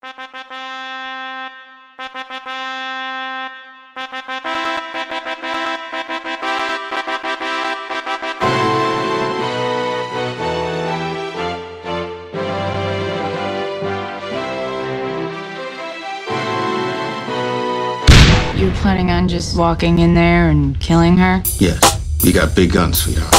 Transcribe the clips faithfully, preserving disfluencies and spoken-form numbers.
You're planning on just walking in there and killing her? Yes. You got big guns, sweetheart.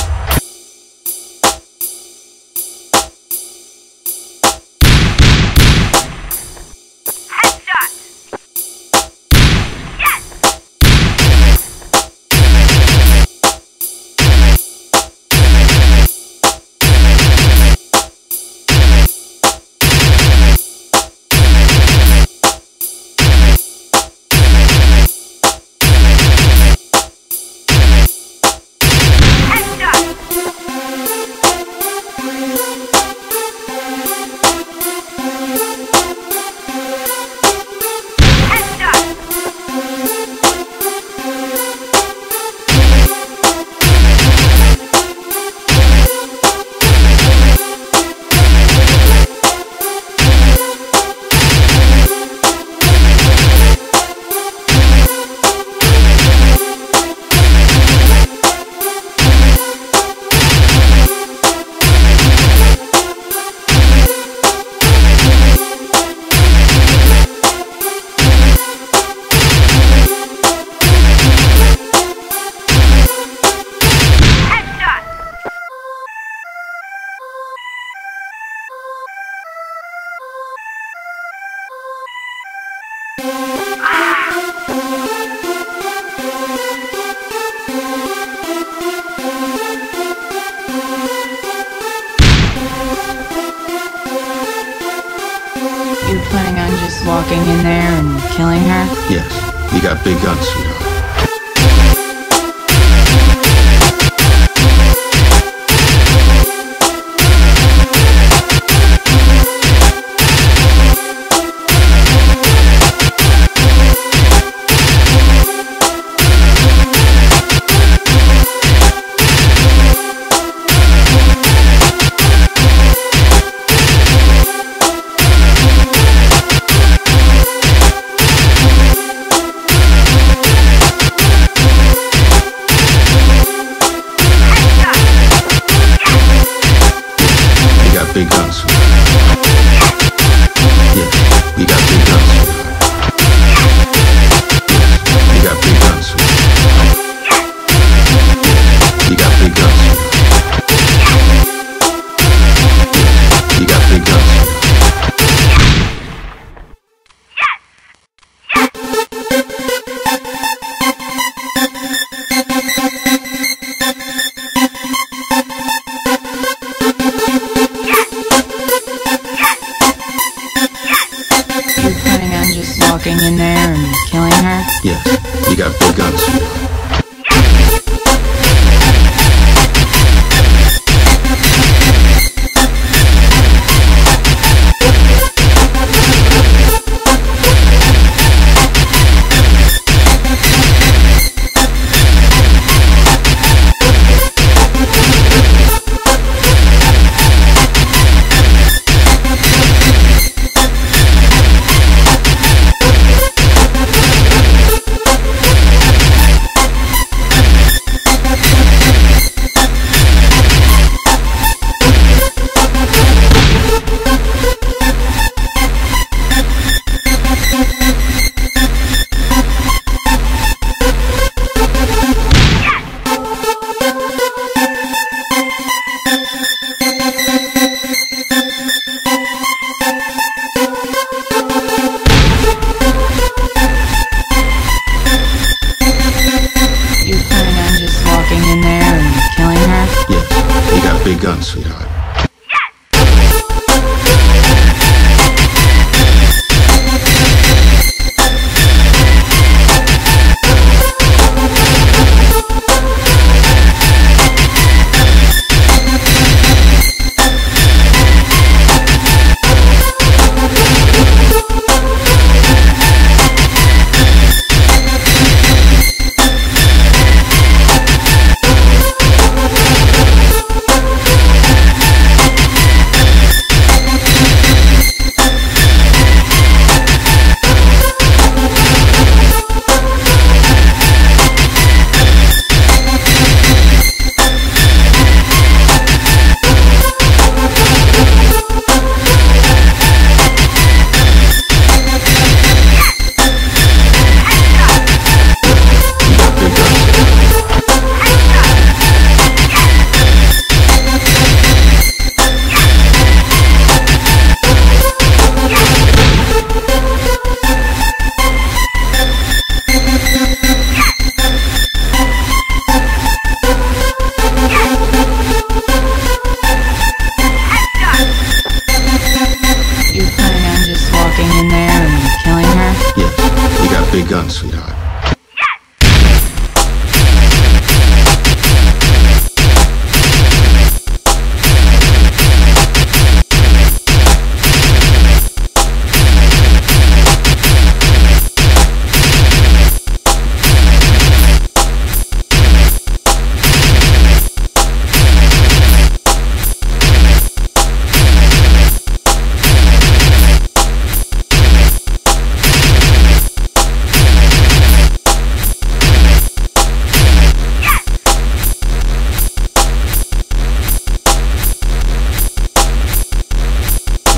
You're planning on just walking in there and killing her? Yes. You got big guns, sweetheart. Big guns. Yes, we got big guns. Yes, we got big guns. We got big guns. Yes, we got big guns. Walking in there and killing her? Yes, you got big guns, sweetheart.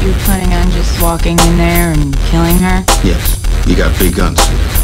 You're planning on just walking in there and killing her? Yes. You got big guns, sweetheart.